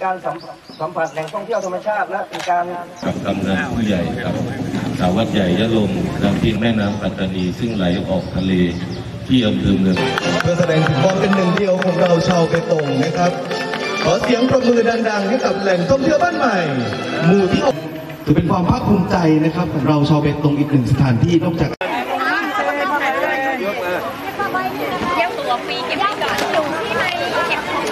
การสัมผัสแหล่งท่องเที่ยวธรรมชาติและเป็นการกับกำนันผู้ใหญ่กับสาวัดใหญ่ยะลงน้ำที่แม่น้ำปัตตานีซึ่งไหลออกทะเลที่อำเภอเมืองเพื่อแสดงถึงความเป็นหนึ่งเดียวของเราชาวเปตงนะครับขอเสียงปรบมือดังๆให้กับแหล่งท่องเที่ยวบ้านใหม่หมู่ที่ถือเป็นความภาคภูมิใจนะครับของเราชาวเปตงอีกหนึ่งสถานที่นอกจากเที่ยวตัวฟรีเก็บได้ก่อนอยู่ที่ไหนเก็บของ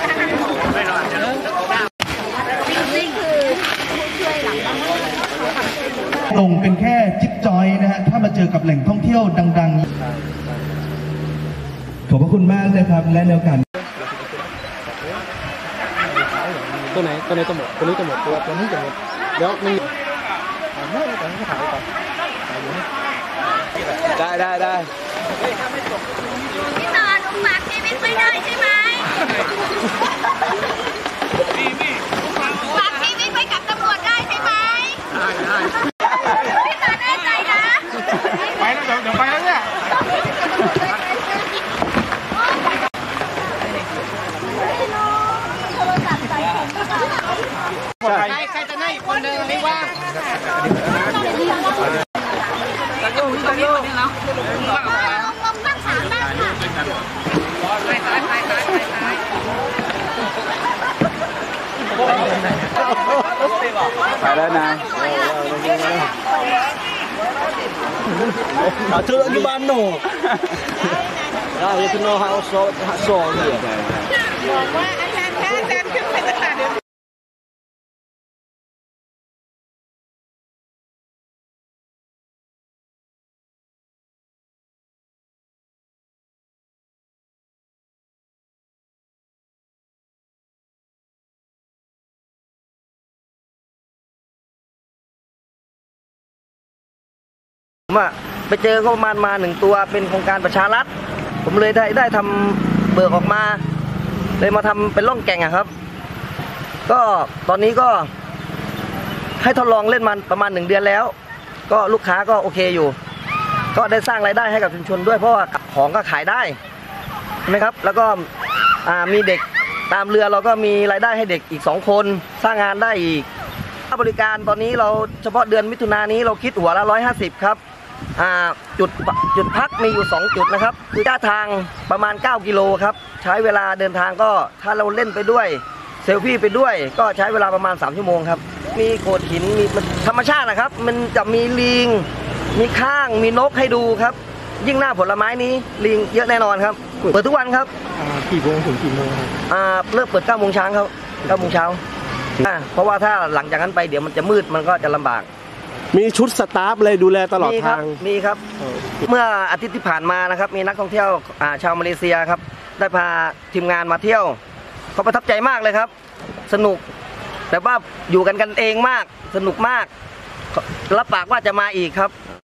นี่คือผู้ช่วยหลังบ้านตรงเป็นแค่จิ๊บจอยนะฮะถ้ามาเจอกับแหล่งท่องเที่ยวดังๆขอบพระคุณมากนะครับและแนวกันตัวไหนจะหมดตัวนี้จะหมดตัวนี้จะหมดแล้วมันไม่ได้ต้องถ่ายก่อนได้พี่ตาหนูฝากชีวิตไม่ได้ใช่ไหมฝากชีวิตไว้กับตำรวจได้ใช่ไหมพี่ตาแน่ใจนะไปแล้วเดี๋ยวไปแล้วเนี่ยใครจะได้อีกคนหนึ่งไม่ว่างตะโยงเนาะลงตั้ง3ด้านค่ะไปแล้วนะเธออยู่บ้านหนูเราจะนอนหาโซ่เนี่ยบอกว่าอาจารย์ขึ้นไปตั้งแต่เดือนไปเจอเขาประมาณมา1ตัวเป็นโครงการประชารัฐผมเลยได้ทำเบิกออกมาเลยมาทำเป็นร่องแก่งครับก็ตอนนี้ก็ให้ทดลองเล่นมันประมาณ1 เดือนแล้วก็ลูกค้าก็โอเคอยู่ก็ได้สร้างรายได้ให้กับชุมชนด้วยเพราะว่าของก็ขายได้ใช่ไหมครับแล้วก็มีเด็กตามเรือเราก็มีรายได้ให้เด็กอีก2 คนสร้างงานได้อีกค่าบริการตอนนี้เราเฉพาะเดือนมิถุนายนนี้เราคิดหัวละ150ครับจุดพักมีอยู่2 จุดนะครับคือระยะทางประมาณ9 กิโลครับใช้เวลาเดินทางก็ถ้าเราเล่นไปด้วยเซลฟี่ไปด้วยก็ใช้เวลาประมาณ3 ชั่วโมงครับมีโขดหินมีธรรมชาตินะครับมันจะมีลิงมีข้างมีนกให้ดูครับยิ่งหน้าผลไม้นี้ลิงเยอะแน่นอนครับเปิดทุกวันครับกี่โมงถึงกี่โมงครับเลิกเปิด9 โมงเช้าครับ9 โมงเช้าเพราะว่าถ้าหลังจากนั้นไปเดี๋ยวมันจะมืดมันก็จะลำบากมีชุดสตาฟเลยดูแลตลอดทางมีครับเมื่ออาทิตย์ที่ผ่านมานะครับมีนักท่องเที่ยวชาวมาเลเซียครับได้พาทีมงานมาเที่ยวเขาประทับใจมากเลยครับสนุกแต่ว่าอยู่กันเองมากสนุกมากรับปากว่าจะมาอีกครับ